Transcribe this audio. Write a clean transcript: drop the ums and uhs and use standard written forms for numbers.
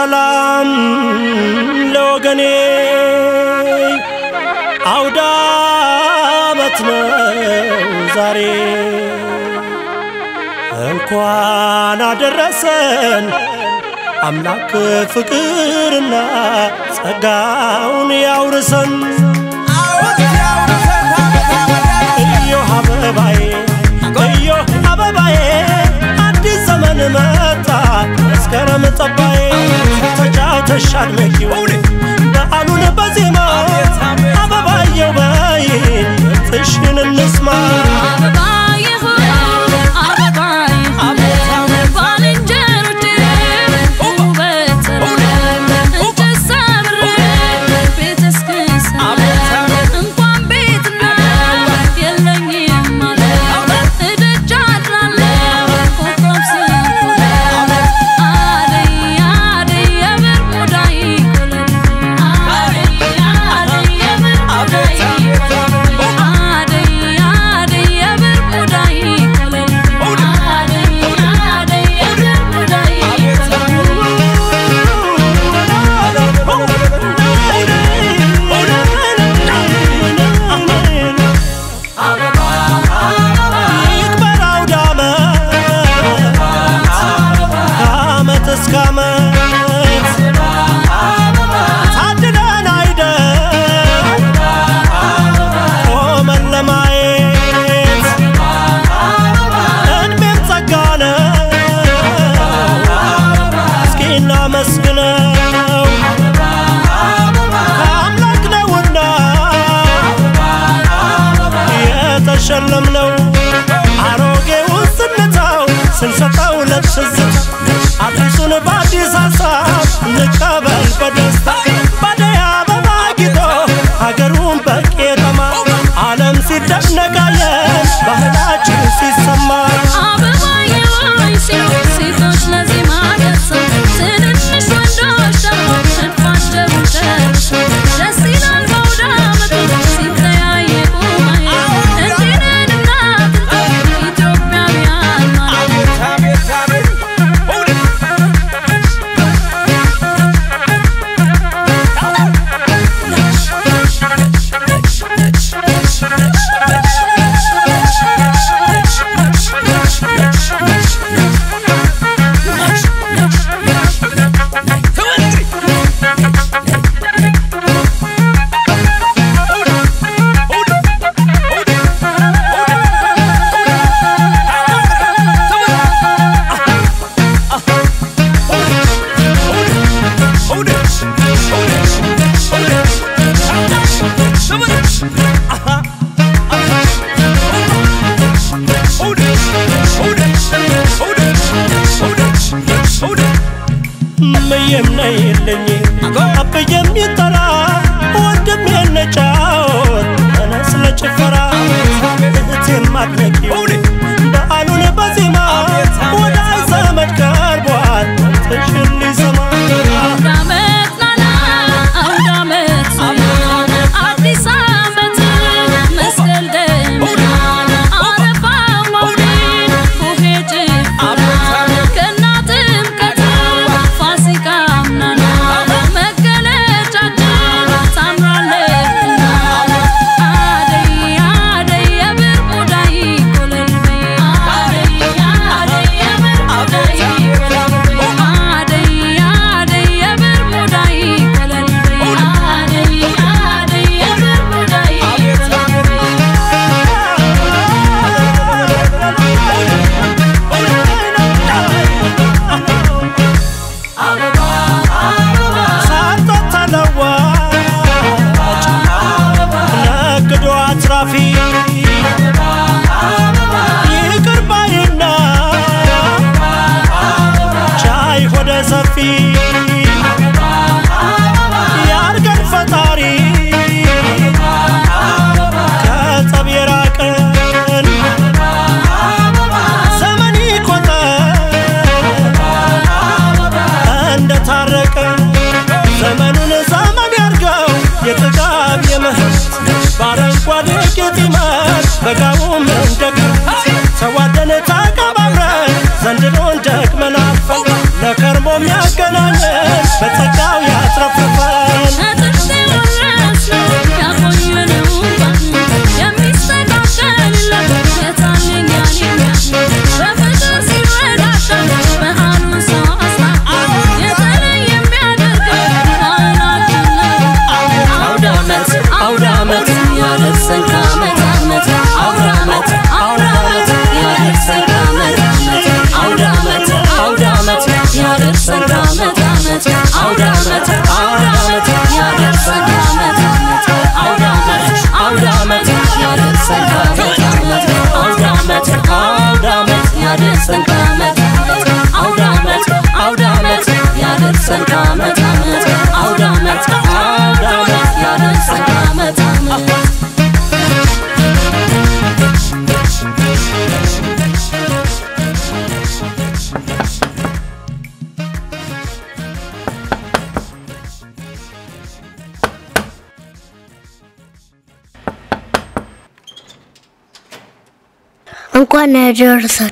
ሰላም ለወገኔ አውዳመት ነው ዛሬ እንኳን አደረሰን አምላክ ፍቅርና ጸጋውን ያውርሰን እዮሃ አበባዬ አዲስ ዘመን መጣ መስከረም ጠባዬ ተጫውተሽ አድምቂው በዓሉን በዜማ አበባዬው በይ ጥሽን እንስማ ሸለምነው አሮጌው ስንታው ስንሰጣው ለትዝታ አዲሱን በአዲስ ሐሳብ እንቀበል በደስታ ባደይ አበባ ጊጦ ሀገሩን በቄጠማ ዓለም ሲደነቃየን ባህላችን ሲሰማ አበባዬ ሴቶች ለዜማ ደርሰው ትንንሽ ወንዶች ደግሞ እንፋጀሩ ደርሰው ደስ ይላል በአውዳመቱ ሲተያየቁ የምናይልኝ አበየም ይጠራ ወንድም የነጫወት ተነስ ለጭፈራ እህቴም አድነቂው በዓሉን በዜማ ወዳጅ ዘመድ ቀርቧል ጥሽን ሊሰማ አውዳመት አዲስ ዓመት መስቀል ደመና አረፋ መውሊድ ቡሄ ጭፈራ ከእናትም ፋሲካ ምናና ያደርሰን ከዓመት ዓመት አውደ ዓመት አውደ ዓመት ያደርሰን ከዓመት ዓመት አውደ ዓመት አውደ ዓመት ያደርሰን ከዓመት ዓመት እንኳን ያደረሰን